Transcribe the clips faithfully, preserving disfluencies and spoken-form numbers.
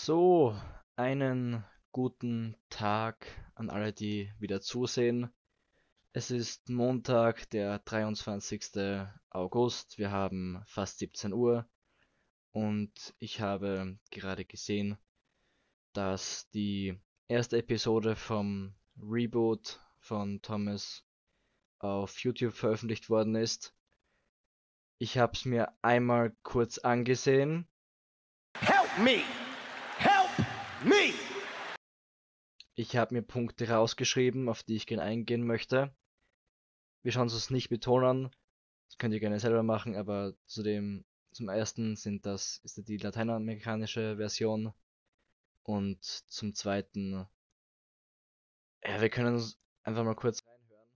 So, einen guten Tag an alle, die wieder zusehen. Es ist Montag, der dreiundzwanzigste August. Wir haben fast siebzehn Uhr und ich habe gerade gesehen, dass die erste Episode vom Reboot von Thomas auf YouTube veröffentlicht worden ist. Ich habe es mir einmal kurz angesehen. Help me! Help me! Ich habe mir Punkte rausgeschrieben, auf die ich gerne eingehen möchte. Wir schauen es nicht betonen, das könnt ihr gerne selber machen, aber zudem zum ersten sind das ist die lateinamerikanische Version und zum zweiten, ja, wir können uns einfach mal kurz reinhören.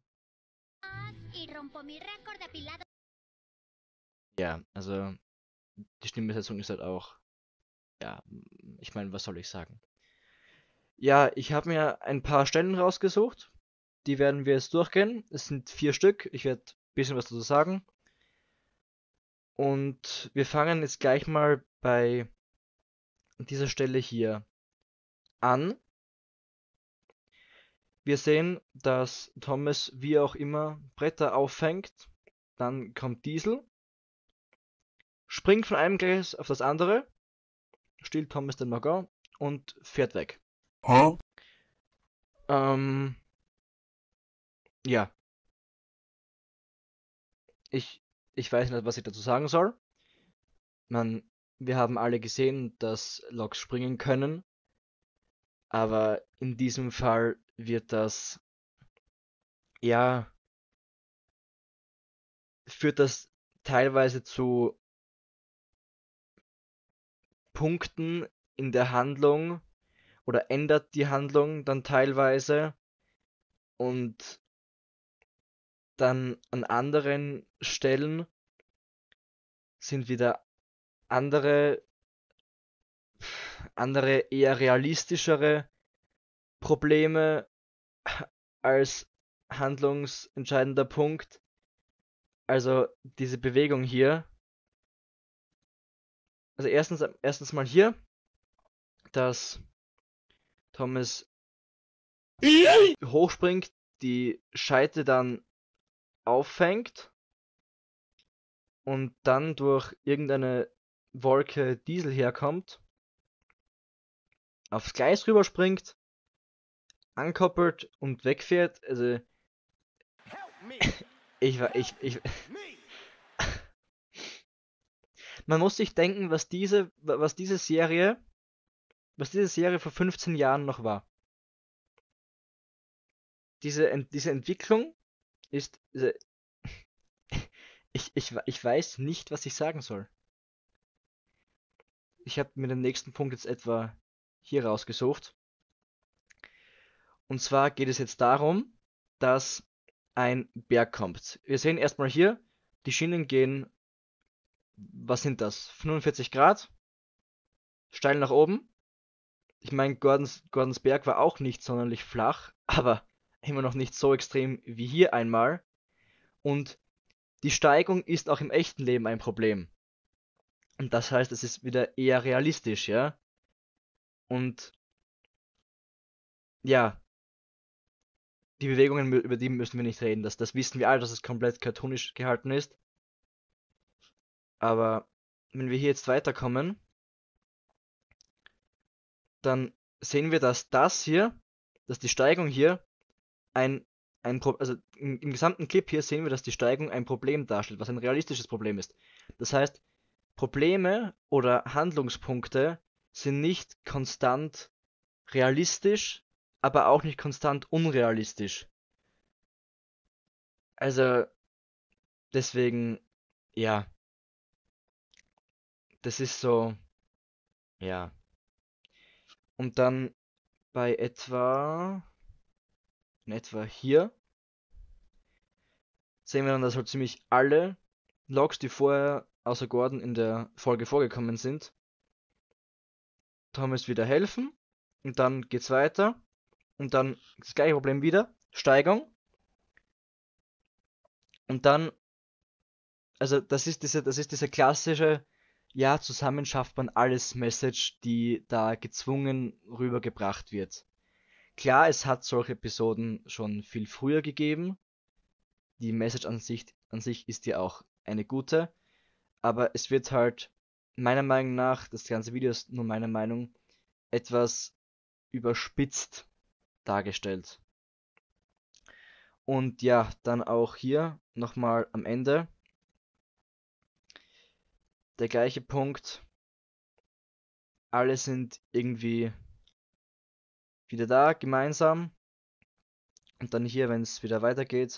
Ja, also die Stimmbesetzung ist halt auch, ja, ich meine, was soll ich sagen? Ja, ich habe mir ein paar Stellen rausgesucht, die werden wir jetzt durchgehen. Es sind vier Stück, ich werde ein bisschen was dazu sagen. Und wir fangen jetzt gleich mal bei dieser Stelle hier an. Wir sehen, dass Thomas wie auch immer Bretter auffängt. Dann kommt Diesel, springt von einem Gleis auf das andere, stiehlt Thomas den Waggon und fährt weg. Huh? Ähm, ja, ich, ich weiß nicht, was ich dazu sagen soll. Man, wir haben alle gesehen, dass Loks springen können, aber in diesem Fall wird das, ja, führt das teilweise zu Punkten in der Handlung oder ändert die Handlung dann teilweise und dann an anderen Stellen sind wieder andere, andere eher realistischere Probleme als handlungsentscheidender Punkt. Also diese Bewegung hier. Also erstens, erstens mal hier, dass Thomas hochspringt, die Scheite dann auffängt und dann durch irgendeine Wolke Diesel herkommt, aufs Gleis rüberspringt, ankoppelt und wegfährt. Also ich war ich ich man muss sich denken, was diese was diese Serie was diese Serie vor fünfzehn Jahren noch war. Diese diese Entwicklung ist ich ich ich weiß nicht, was ich sagen soll. Ich habe mir den nächsten Punkt jetzt etwa hier rausgesucht. Und zwar geht es jetzt darum, dass ein Berg kommt. Wir sehen erstmal hier, die Schienen gehen, was sind das? fünfundvierzig Grad, steil nach oben. Ich meine, Gordons, Gordons Berg war auch nicht sonderlich flach, aber immer noch nicht so extrem wie hier einmal. Und die Steigung ist auch im echten Leben ein Problem. Und das heißt, es ist wieder eher realistisch, ja? Und ja, die Bewegungen, über die müssen wir nicht reden. Das, das wissen wir alle, dass es komplett cartoonisch gehalten ist. Aber wenn wir hier jetzt weiterkommen, dann sehen wir, dass das hier, dass die Steigung hier ein, ein Pro also im, im gesamten Clip hier sehen wir, dass die Steigung ein Problem darstellt, was ein realistisches Problem ist. Das heißt, Probleme oder Handlungspunkte sind nicht konstant realistisch, aber auch nicht konstant unrealistisch. Also deswegen, ja, das ist so, ja. Und dann bei etwa, in etwa hier, sehen wir dann, dass halt ziemlich alle Logs, die vorher außer Gordon in der Folge vorgekommen sind, Thomas wieder helfen und dann geht's weiter und dann das gleiche Problem wieder, Steigung und dann, also das ist diese, das ist diese klassische ja, zusammen schafft man alles Message, die da gezwungen rübergebracht wird. Klar, es hat solche Episoden schon viel früher gegeben. Die Message an sich, an sich ist ja auch eine gute, aber es wird halt meiner Meinung nach, das ganze Video ist nur meine Meinung, etwas überspitzt dargestellt. Und ja, dann auch hier nochmal am Ende der gleiche Punkt. Alle sind irgendwie wieder da, gemeinsam. Und dann hier, wenn es wieder weitergeht.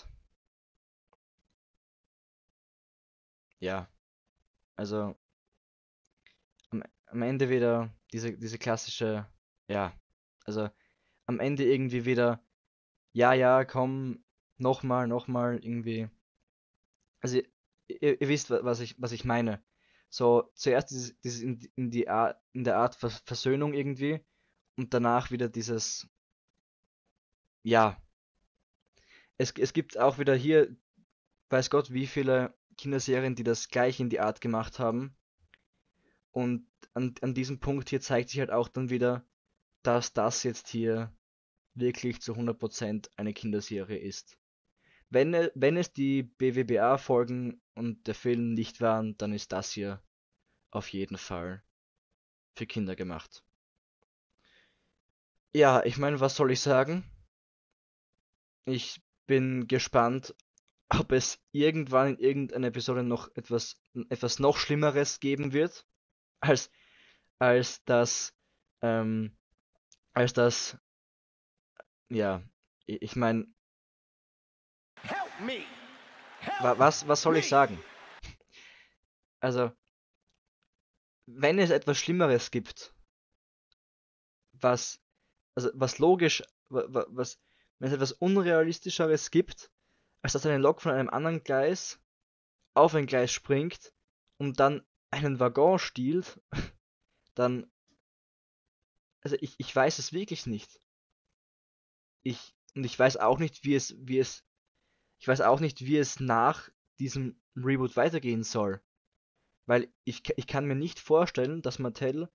Ja, also am, am Ende wieder diese, diese klassische, ja, also am Ende irgendwie wieder, ja, ja, komm, nochmal, nochmal, irgendwie. Also ihr, ihr wisst, wa- was ich, was ich meine. So, zuerst dieses, dieses in, in die Art, in der Art Vers Versöhnung irgendwie und danach wieder dieses, ja, es, es gibt auch wieder hier, weiß Gott, wie viele Kinderserien, die das gleich in die Art gemacht haben. Und an, an diesem Punkt hier zeigt sich halt auch dann wieder, dass das jetzt hier wirklich zu hundert Prozent eine Kinderserie ist. Wenn, e- wenn es die B W B A-Folgen und der Film nicht waren, dann ist das hier auf jeden Fall für Kinder gemacht. Ja, ich meine, was soll ich sagen? Ich bin gespannt, ob es irgendwann in irgendeiner Episode noch etwas, etwas noch Schlimmeres geben wird, als, als das, ähm, als das, ja, ich, ich meine, Help me. Help wa, was, was soll ich me. sagen? Also, wenn es etwas Schlimmeres gibt, was, also was logisch, wa, wa, was, wenn es etwas Unrealistischeres gibt, als dass eine Lok von einem anderen Gleis auf ein Gleis springt und dann einen Waggon stiehlt, dann, also ich, ich weiß es wirklich nicht. Ich, und ich weiß auch nicht, wie es, wie es, ich weiß auch nicht, wie es nach diesem Reboot weitergehen soll. Weil ich, ich kann mir nicht vorstellen, dass Mattel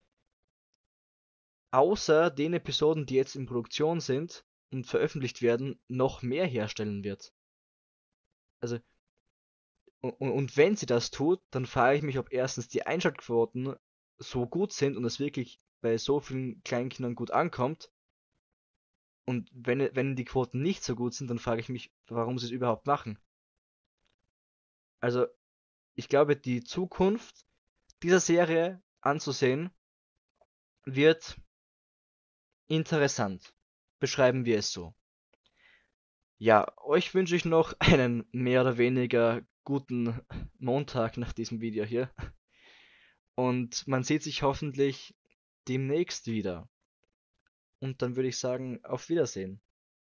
außer den Episoden, die jetzt in Produktion sind und veröffentlicht werden, noch mehr herstellen wird. Also, und, und wenn sie das tut, dann frage ich mich, ob erstens die Einschaltquoten so gut sind und es wirklich bei so vielen Kleinkindern gut ankommt. Und wenn, wenn die Quoten nicht so gut sind, dann frage ich mich, warum sie es überhaupt machen. Also, ich glaube, die Zukunft dieser Serie anzusehen wird interessant. Beschreiben wir es so. Ja, euch wünsche ich noch einen mehr oder weniger guten Montag nach diesem Video hier. Und man sieht sich hoffentlich demnächst wieder. Und dann würde ich sagen, auf Wiedersehen.